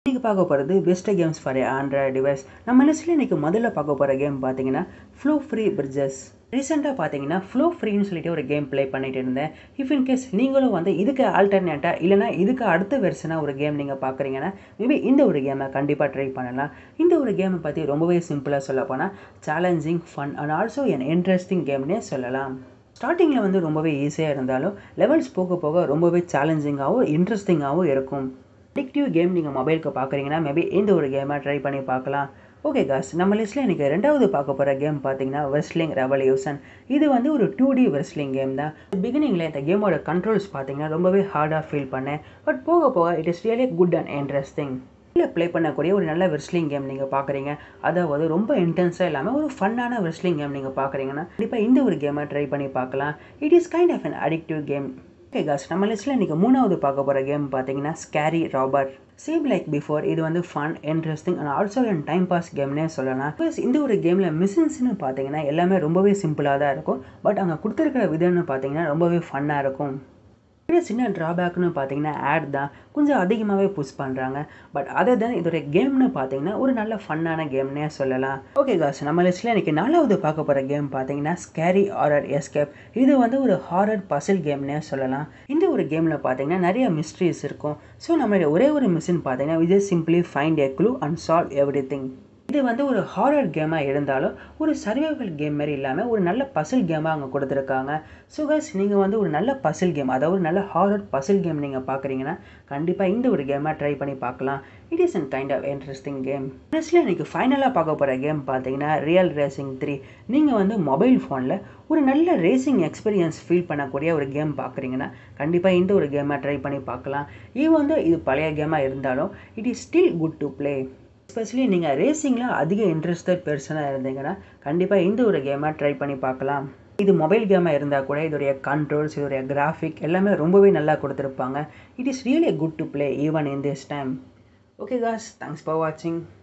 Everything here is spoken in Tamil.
இன்றைக்கி பார்க்க போகிறது best games for Android device. நம்ம லிஸ்ட்டில் இன்றைக்கி முதல்ல பார்க்க போகிற கேம் பார்த்தீங்கன்னா ஃப்ளோ ஃப்ரீ பிரிட்ஜஸ். ரீசெண்டாக பார்த்தீங்கன்னா ஃப்ளோ ஃப்ரீன்னு சொல்லிட்டு ஒரு கேம் ப்ளே பண்ணிட்டு இருந்தேன். இஃப் இன்கேஸ் நீங்களும் வந்து இதுக்கு ஆல்டர்னேட்டாக இல்லைனா இதுக்கு அடுத்த வெர்ஷனாக ஒரு கேம் நீங்கள் பார்க்குறீங்கன்னா மேபி இந்த ஒரு கேமை கண்டிப்பாக ட்ரை பண்ணலாம். இந்த ஒரு கேமை பற்றி ரொம்பவே சிம்பிளாக சொல்ல போனால் challenging, fun and also an interesting கேம்னே சொல்லலாம். ஸ்டார்டிங்கில் வந்து ரொம்பவே ஈஸியாக இருந்தாலும் லெவல்ஸ் போக போக ரொம்பவே சேலஞ்சிங்காகவும் இன்ட்ரெஸ்டிங்காகவும் இருக்கும். அடிக்டிவ் கேம் நீங்கள் மொபைலுக்கு பார்க்குறீங்கன்னா மேபி இந்த ஒரு கேமை ட்ரை பண்ணி பார்க்கலாம். ஓகே காஸ், நம்ம லிஸ்ட்டில் இன்றைக்கி ரெண்டாவது பார்க்க போகிற கேம் பார்த்தீங்கன்னா ரெஸ்லிங் ரெவல்யூஷன். இது வந்து ஒரு 2D ரெஸ்லிங் கேம் தான். பிகினிங்கில் இந்த கேமோட கண்ட்ரோல்ஸ் பார்த்தீங்கன்னா ரொம்பவே ஹார்டாக ஃபீல் பண்ணேன். பட் போக போக it is really good and interesting. இதில் ப்ளே பண்ணக்கூடிய ஒரு நல்ல ரெஸ்லிங் கேம் நீங்கள் பார்க்குறீங்க, அதாவது ரொம்ப இன்டென்ஸாக இல்லாமல் ஒரு ஃபன்னான ரெஸ்லிங் கேம் நீங்கள் பார்க்குறீங்கன்னா கண்டிப்பாக இந்த ஒரு கேமை ட்ரை பண்ணி பார்க்கலாம். It is kind of an addictive game. Okay guys, நம்ம லிஸ்ட்டில் இன்றைக்கி மூணாவது பார்க்க போகிற கேம் பார்த்தீங்கன்னா scary Robert. Same like before, இது வந்து fun, interesting and also an time pass கேம்னே சொல்லலாம். ப்ளஸ் இந்த ஒரு கேமில் மிஷின்ஸ்னு பார்த்தீங்கன்னா எல்லாமே ரொம்பவே சிம்பிளாக தான் இருக்கும். பட் அங்கே கொடுத்துருக்கிற விதம்னு பார்த்தீங்கன்னா ரொம்பவே ஃபன்னாக இருக்கும். சின்ன ட்ராபேக்னு பார்த்தீங்கன்னா ஆட் தான் கொஞ்சம் அதிகமாகவே புஷ் பண்ணுறாங்க. பட் அதை தான் இதோடைய கேம்னு பார்த்தீங்கன்னா ஒரு நல்ல ஃபன்னான கேம்னே சொல்லலாம். ஓகே காஸ், நம்ம லிஸ்ட்டில் இன்றைக்கி நாலாவது பார்க்க போகிற கேம் பார்த்தீங்கன்னா ஸ்கேரி ஹாரர் எஸ்கேப். இது வந்து ஒரு ஹாரர் பசில் கேம்னே சொல்லலாம். இந்த ஒரு கேமில் பார்த்தீங்கன்னா நிறைய மிஸ்ட்ரிஸ் இருக்கும். ஸோ நம்மளுடைய ஒரே ஒரு மிஷின் பார்த்தீங்கன்னா இது simply find a clue and solve everything. இது வந்து ஒரு ஹாரர் கேமாக இருந்தாலும் ஒரு சர்வைவல் கேம் மாதிரி இல்லாமல் ஒரு நல்ல பசில் கேமாக அங்கே கொடுத்துருக்காங்க. ஸோ கைஸ், நீங்கள் வந்து ஒரு நல்ல பசில் கேம், அதாவது ஒரு நல்ல ஹாரர் பசில் கேம் நீங்கள் பார்க்குறீங்கன்னா கண்டிப்பாக இந்த ஒரு கேமை ட்ரை பண்ணி பார்க்கலாம். It is an kind of interesting game. நெக்ஸ்ட்டில் இன்றைக்கி ஃபைனலாக பார்க்க போகிற கேம் பார்த்தீங்கன்னா ரியல் ரேசிங் 3. நீங்கள் வந்து மொபைல் ஃபோனில் ஒரு நல்ல ரேசிங் எக்ஸ்பீரியன்ஸ் ஃபீல் பண்ணக்கூடிய ஒரு கேம் பார்க்குறீங்கன்னா கண்டிப்பாக இந்த ஒரு கேமை ட்ரை பண்ணி பார்க்கலாம். இது வந்து இது பழைய கேமாக இருந்தாலும் it is still good to play. Especially நீங்கள் ரேசிங்கில் அதிக இன்ட்ரெஸ்டட் பர்சனாக இருந்தீங்கன்னா கண்டிப்பாக இந்த ஒரு கேமை ட்ரை பண்ணி பார்க்கலாம். இது மொபைல் கேமாக இருந்தால் கூட இதோடைய கண்ட்ரோல்ஸ், இதோடைய கிராஃபிக் எல்லாமே ரொம்பவே நல்லா கொடுத்துருப்பாங்க. It is really good to play even in this time. Okay guys, thanks for வாட்சிங்.